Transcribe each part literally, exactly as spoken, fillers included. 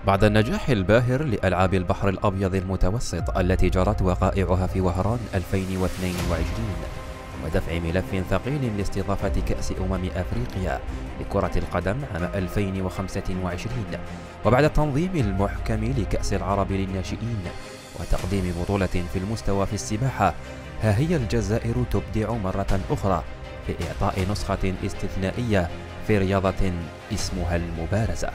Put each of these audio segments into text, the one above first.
بعد النجاح الباهر لألعاب البحر الأبيض المتوسط التي جرت وقائعها في وهران ألفين واثنين وعشرين ودفع ملف ثقيل لاستضافة كأس أمم أفريقيا لكرة القدم عام ألفين وخمسة وعشرين، وبعد التنظيم المحكم لكأس العرب للناشئين وتقديم بطولة في المستوى في السباحة، ها هي الجزائر تبدع مرة أخرى في إعطاء نسخة استثنائية في رياضة اسمها المبارزة.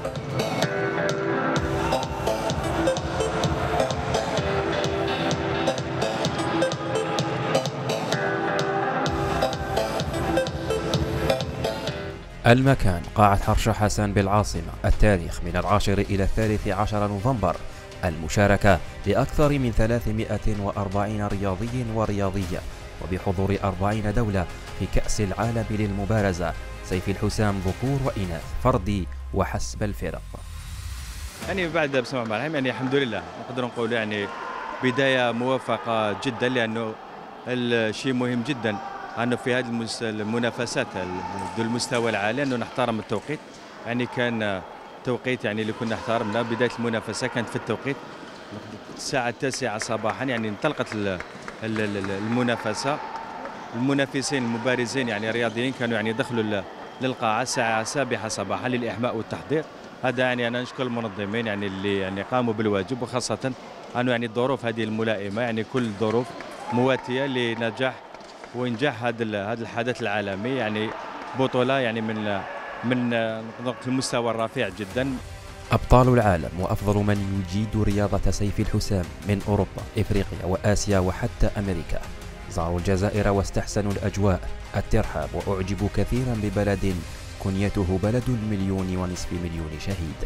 المكان قاعة حرشة حسن بالعاصمة. التاريخ من العاشر إلى الثالث عشر نوفمبر. المشاركة لأكثر من ثلاثمائة وأربعين رياضي ورياضية وبحضور أربعين دولة في كأس العالم للمبارزة سيف الحسام ذكور وإناث فردي وحسب الفرق. يعني بعد بسم الله الرحمن الرحيم يعني الحمد لله نقدر نقول يعني بداية موفقة جدا، لأنه الشيء مهم جدا أنه في هذه المنافسات ذو المستوى العالي أنه نحترم التوقيت. يعني كان توقيت يعني اللي كنا احترمنا بداية المنافسة كانت في التوقيت الساعة التاسعة صباحا، يعني انطلقت المنافسة. المنافسين المبارزين يعني الرياضيين كانوا يعني دخلوا للقاعة الساعة السابعة صباحا للإحماء والتحضير. هذا يعني أنا نشكر المنظمين يعني اللي يعني قاموا بالواجب، وخاصة أنه يعني الظروف هذه الملائمة، يعني كل الظروف مواتية لنجاح وإنجاح هذا هذا الحدث العالمي. يعني بطولة يعني من من المستوى الرفيع جدا. أبطال العالم وأفضل من يجيد رياضة سيف الحسام من أوروبا، إفريقيا وآسيا وحتى أمريكا زاروا الجزائر واستحسنوا الأجواء، الترحاب، وأعجبوا كثيرا ببلد كنيته بلد المليون ونصف مليون شهيد.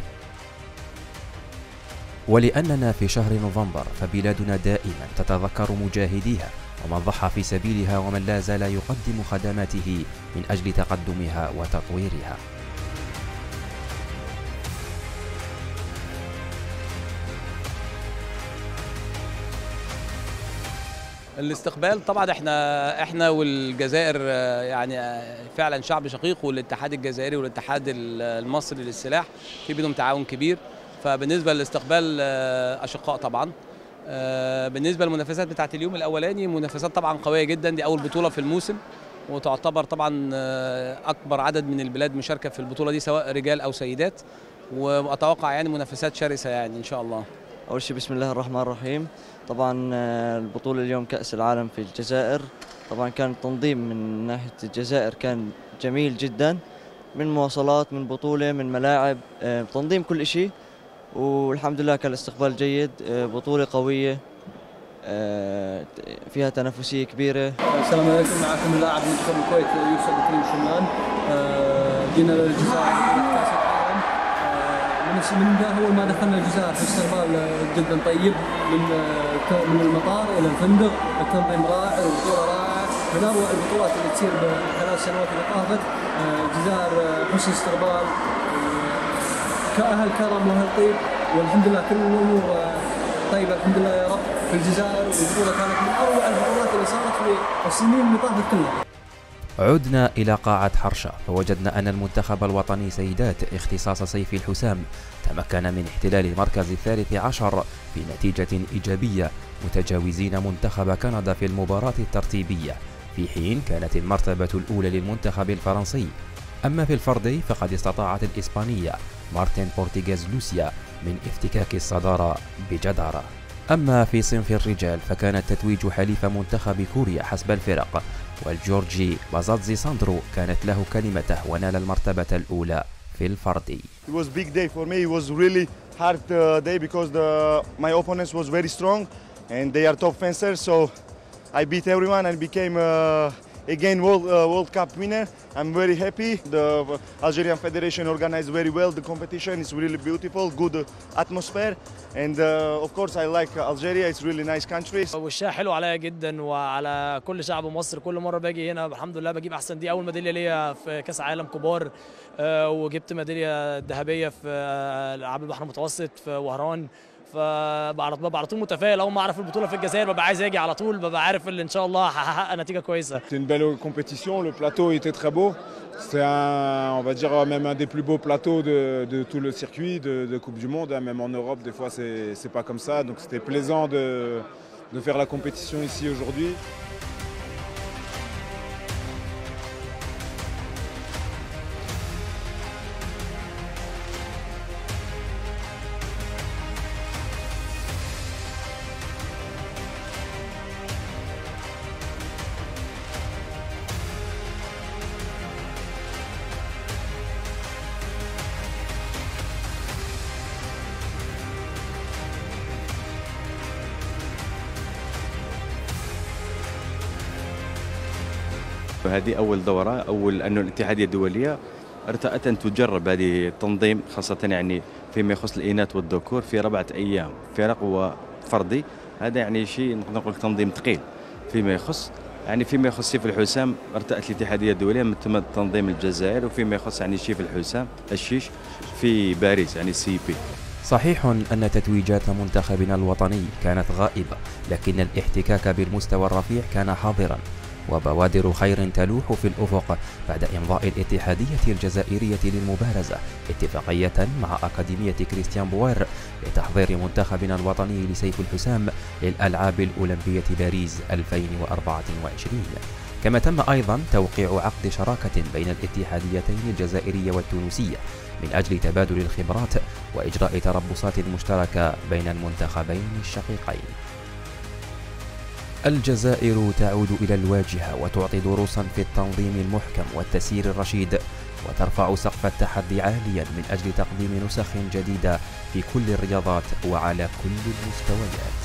ولأننا في شهر نوفمبر فبلادنا دائما تتذكر مجاهديها ومن ضحى في سبيلها ومن لا زال يقدم خدماته من أجل تقدمها وتطويرها. الاستقبال طبعا احنا احنا والجزائر يعني فعلا شعب شقيق، والاتحاد الجزائري والاتحاد المصري للسلاح في بينهم تعاون كبير. فبالنسبه للاستقبال اشقاء طبعا. بالنسبه للمنافسات بتاعت اليوم الاولاني منافسات طبعا قويه جدا، دي اول بطوله في الموسم، وتعتبر طبعا اكبر عدد من البلاد مشاركه في البطوله دي سواء رجال او سيدات، واتوقع يعني منافسات شرسه يعني ان شاء الله. اول شيء بسم الله الرحمن الرحيم. طبعا البطوله اليوم كاس العالم في الجزائر، طبعا كان التنظيم من ناحيه الجزائر كان جميل جدا، من مواصلات من بطوله من ملاعب تنظيم كل شيء، والحمد لله كان الاستقبال جيد. بطوله قويه فيها تنافسيه كبيره. السلام عليكم، معكم اللاعب منتخب الكويت يوسف كريم شمال. جينا للجزائر من اول ما دخلنا الجزائر في استقبال جدا طيب، من من المطار الى الفندق، التنظيم رائع والبطوله رائعه، من اروع البطولات اللي تصير خلال السنوات اللي طافت. الجزائر حسن استقبال، كاهل كرم واهل طيب، والحمد لله كل الامور طيبه الحمد لله يا رب في الجزائر. والبطوله كانت من اروع البطولات اللي صارت في السنين اللي طافت كلها. عدنا إلى قاعة حرشة فوجدنا أن المنتخب الوطني سيدات اختصاص سيف الحسام تمكن من احتلال المركز الثالث عشر في نتيجة إيجابية، متجاوزين منتخب كندا في المباراة الترتيبية، في حين كانت المرتبة الأولى للمنتخب الفرنسي. أما في الفردي فقد استطاعت الإسبانية مارتين بورتيغيز لوسيا من افتكاك الصدارة بجدارة. أما في صنف الرجال فكان التتويج حليف منتخب كوريا حسب الفرق، والجورجي بازادزي ساندرو كانت له كلمته ونال المرتبة الأولى في الفردي. It was big day for me. It was really hard uh, day because the my opponents was very strong and they are top fencers. So I beat everyone and became uh, again World uh, World Cup winner. I'm very happy. The Algerian Federation organized very well the competition. It's really beautiful, good atmosphere, and uh, of course I like Algeria. It's really nice country. والشاي حلو عليا جدا وعلى كل شعب مصر. كل مره باجي هنا الحمد لله بجيب احسن. دي اول ميداليه ليا في كاس عالم كبار، وجبت ميداليه ذهبيه في العاب البحر المتوسط في وهران. فببقى على طول متفائل. اول ما اعرف البطوله في الجزائر ببقى عايز اجي على طول، ببقى عارف اللي ان شاء الله هحقق نتيجه كويسه. C'est une belle compétition, le plateau était très beau. C'est un, on va dire même un des plus beaux plateaux de, de tout le circuit de, de Coupe du Monde. Même en Europe, des fois, c'est c'est pas comme ça. Donc c'était plaisant de, de faire la compétition ici aujourd'hui. هذه أول دورة، أول أنه الاتحادية الدولية ارتأت أن تجرب هذه التنظيم خاصة يعني فيما يخص الإناث والذكور في أربعة أيام فرق وفردي. هذا يعني شيء نقدر نقول تنظيم ثقيل فيما يخص يعني فيما يخص سيف الحسام ارتأت الاتحادية الدولية من ثم تنظيم الجزائر، وفيما يخص يعني سيف الحسام الشيش في باريس يعني سي بي. صحيح أن تتويجات منتخبنا الوطني كانت غائبة، لكن الاحتكاك بالمستوى الرفيع كان حاضرا، وبوادر خير تلوح في الأفق بعد إمضاء الاتحادية الجزائرية للمبارزة اتفاقية مع أكاديمية كريستيان بوير لتحضير منتخبنا الوطني لسيف الحسام للألعاب الأولمبية باريس ألفين وأربعة وعشرين. كما تم أيضا توقيع عقد شراكة بين الاتحاديتين الجزائرية والتونسية من أجل تبادل الخبرات وإجراء تربصات مشتركة بين المنتخبين الشقيقين. الجزائر تعود إلى الواجهة وتعطي دروسا في التنظيم المحكم والتسيير الرشيد، وترفع سقف التحدي عاليا من أجل تقديم نسخ جديدة في كل الرياضات وعلى كل المستويات.